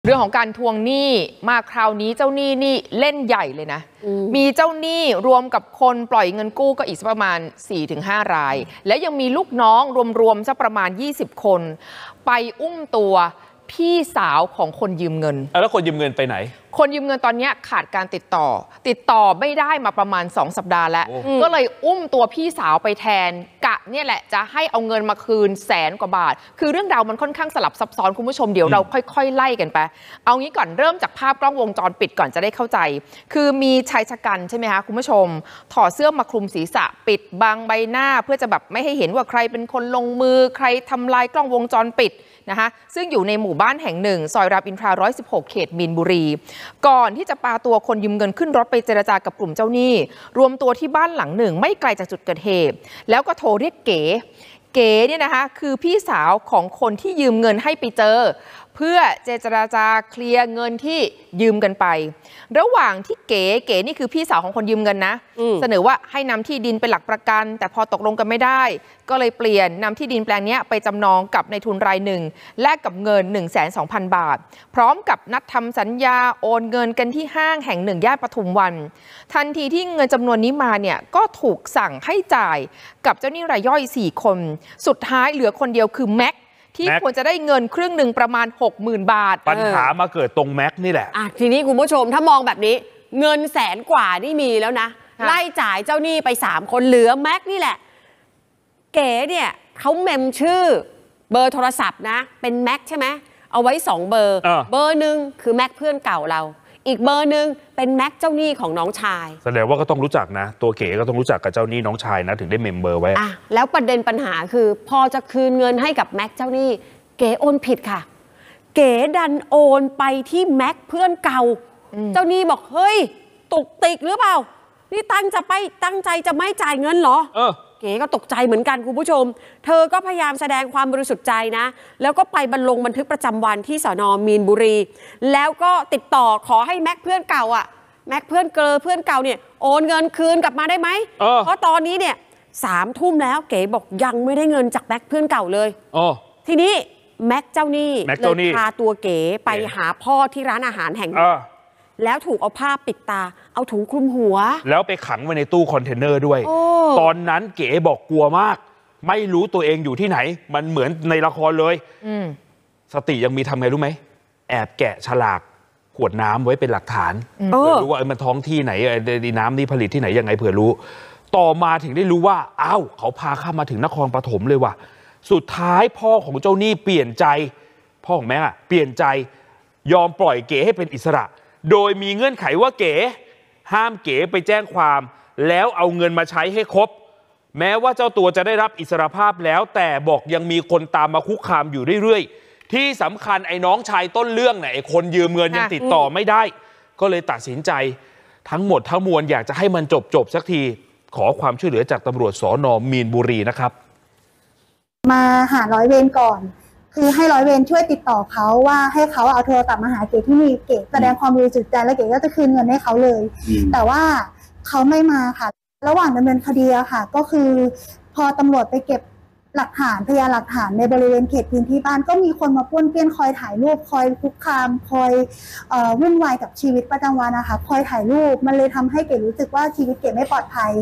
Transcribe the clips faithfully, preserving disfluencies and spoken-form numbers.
เรื่องของการทวงหนี้มาคราวนี้เจ้าหนี้นี่เล่นใหญ่เลยนะมีเจ้าหนี้รวมกับคนปล่อยเงินกู้ก็อีกประมาณ สี่ถึงห้า รายและยังมีลูกน้องรวมๆสักประมาณยี่สิบคนไปอุ้มตัวพี่สาวของคนยืมเงินแล้วคนยืมเงินไปไหนคนยืมเงินตอนนี้ขาดการติดต่อติดต่อไม่ได้มาประมาณสองสัปดาห์แล้วก็เลยอุ้มตัวพี่สาวไปแทนกะเนี่ยแหละจะให้เอาเงินมาคืนแสนกว่าบาทคือเรื่องราวมันค่อนข้างสลับซับซ้อนคุณผู้ชมเดี๋ยวเราค่อยๆไล่กันไปเอางี้ก่อนเริ่มจากภาพกล้องวงจรปิดก่อนจะได้เข้าใจคือมีชายชะกันใช่ไหมคะคุณผู้ชมถอดเสื้อมาคลุมศีรษะปิดบังใบหน้าเพื่อจะแบบไม่ให้เห็นว่าใครเป็นคนลงมือใครทำลายกล้องวงจรปิดนะคะซึ่งอยู่ในหมู่บ้านแห่งหนึ่งซอยรามอินทราหนึ่งร้อยสิบหกเขตมีนบุรีก่อนที่จะพาตัวคนยืมเงินขึ้นรถไปเจรจากับกลุ่มเจ้าหนี้รวมตัวที่บ้านหลังหนึ่งไม่ไกลจากจุดเกิดเหตุแล้วก็โทรเรียกเก๋เก๋เนี่ยนะคะคือพี่สาวของคนที่ยืมเงินให้ไปเจอเพื่อเจรจาเคลียร์เงินที่ยืมกันไประหว่างที่เก๋เก๋นี่คือพี่สาวของคนยืมเงินนะเสนอว่าให้นำที่ดินเป็นหลักประกันแต่พอตกลงกันไม่ได้ก็เลยเปลี่ยนนำที่ดินแปลงนี้ไปจำนองกับนายทุนรายหนึ่งแลกกับเงิน หนึ่งแสนสองพัน บาทพร้อมกับนัดทำสัญญาโอนเงินกันที่ห้างแห่งหนึ่งย่านปทุมวันทันทีที่เงินจำนวนนี้มาเนี่ยก็ถูกสั่งให้จ่ายกับเจ้าหนี้รายย่อยสี่คนสุดท้ายเหลือคนเดียวคือแม็กที่ควรจะได้เงินครึ่งหนึ่งประมาณ หกหมื่น บาทปัญหามาเกิดตรงแม็กนี่แหละอ่ะทีนี้คุณผู้ชมถ้ามองแบบนี้เงินแสนกว่านี่มีแล้วนะไล่จ่ายเจ้าหนี้ไปสามคนเหลือแม็กนี่แหละเก๋เนี่ยเขาเมมชื่อเบอร์โทรศัพท์นะเป็นแม็กใช่ไหมเอาไว้สองเบอร์เบอร์หนึ่งคือแม็กเพื่อนเก่าเราอีกเบอร์หนึ่งเป็นแม็กเจ้าหนี้ของน้องชายแสดงว่าก็ต้องรู้จักนะตัวเก๋ก็ต้องรู้จักกับเจ้าหนี้น้องชายนะถึงได้เมมเบอร์ไว้อ่ะแล้วประเด็นปัญหาคือพอจะคืนเงินให้กับแม็กเจ้าหนี้เก๋โอนผิดค่ะเก๋ดันโอนไปที่แม็กเพื่อนเก่าเจ้าหนี้บอกเฮ้ยตุกติกหรือเปล่านี่ตั้งจะไปตั้งใจจะไม่จ่ายเงินเหรอเออเก๋ก็ตกใจเหมือนกันคุณผู้ชมเธอก็พยายามแสดงความบริสุทธิ์ใจนะแล้วก็ไปบันลงบันทึกประจำวันที่สน.มีนบุรีแล้วก็ติดต่อขอให้แม็กเพื่อนเก่าอ่ะแม็กเพื่อนเกลอเพื่อนเก่าเนี่ยโอนเงินคืนกลับมาได้ไหมเออเพราะตอนนี้เนี่ยสามทุ่มแล้วเก๋บอกยังไม่ได้เงินจากแม็กเพื่อนเก่าเลยอ๋อทีนี้แม็กเจ้าหนี้เลยพาตัวเก๋ไปหาพ่อที่ร้านอาหารแห่งนี้แล้วถูกเอาผ้าปิดตาเอาถุงคลุมหัวแล้วไปขังไว้ในตู้คอนเทนเนอร์ด้วยตอนนั้นเก๋บอกกลัวมากไม่รู้ตัวเองอยู่ที่ไหนมันเหมือนในละครเลยสติยังมีทำไงรู้ไหมแอบแกะฉลากขวดน้ำไว้เป็นหลักฐานเผื่อรู้ว่ามันท้องที่ไหนน้ำนี่ผลิตที่ไหนยังไงเผื่อรู้ต่อมาถึงได้รู้ว่าอ้าวเขาพาข้ามาถึงนครปฐมเลยว่ะสุดท้ายพ่อของเจ้าหนี้เปลี่ยนใจพ่อของแม่เปลี่ยนใจยอมปล่อยเก๋ให้เป็นอิสระโดยมีเงื่อนไขว่าเก๋ห้ามเก๋ไปแจ้งความแล้วเอาเงินมาใช้ให้ครบแม้ว่าเจ้าตัวจะได้รับอิสรภาพแล้วแต่บอกยังมีคนตามมาคุกคามอยู่เรื่อยๆที่สำคัญไอ้น้องชายต้นเรื่องเนี่ยไอ้คนยืมเงินยังติดต่อไม่ได้ก็เลยตัดสินใจทั้งหมดทั้งมวลอยากจะให้มันจบจบสักทีขอความช่วยเหลือจากตำรวจสน.มีนบุรีนะครับมาหาร้อยเวรก่อนคือให้ร้อยเวรช่วยติดต่อเขาว่าให้เขาเอาโทรศัพท์มาหาเก๋ที่นี่เก๋แสดงความบริสุทธิ์ใจแล้วเก๋ก็จะคืนเงินให้เขาเลยแต่ว่าเขาไม่มาค่ะระหว่างดำเนินคดีอะค่ะก็คือพอตำรวจไปเก็บหลักฐานพยานหลักฐานในบริเวณเขตพื้นที่บ้านก็มีคนมาป้วนเปี้ยนคอยถ่ายรูปคอยคุกคามคอยเอ่อวุ่นวายกับชีวิตประจำวันนะคะคอยถ่ายรูปมันเลยทำให้เก๋รู้สึกว่าชีวิตเก๋ไม่ปลอดภัย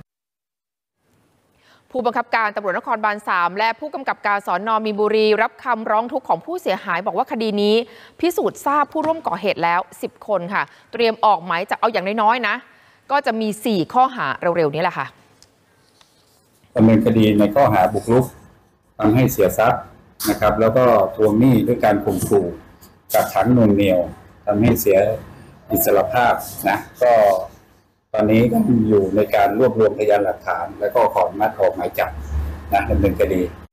ผู้บังคับการตำรวจนครบาลสามและผู้กำกับการสน.มีนบุรีรับคำร้องทุกข์ของผู้เสียหายบอกว่าคดีนี้พิสูจน์ทราบผู้ร่วมก่อเหตุแล้วสิบคนค่ะเตรียมออกหมายจับเอาอย่างน้อยๆนะก็จะมีสี่ข้อหาเร็วๆนี้แหละค่ะดำเนินคดีในข้อหาบุกรุกทำให้เสียทรัพย์นะครับแล้วก็ทวงหนี้ด้วยการข่มขู่กักขังหน่วงเหนี่ยวทำให้เสียอิสรภาพนะก็ตอนนี้ก็อยู่ในการรวบรวมพยานหลักฐานแล้วก็ขออนุมัติออกหมายจับนะดำเนินคดี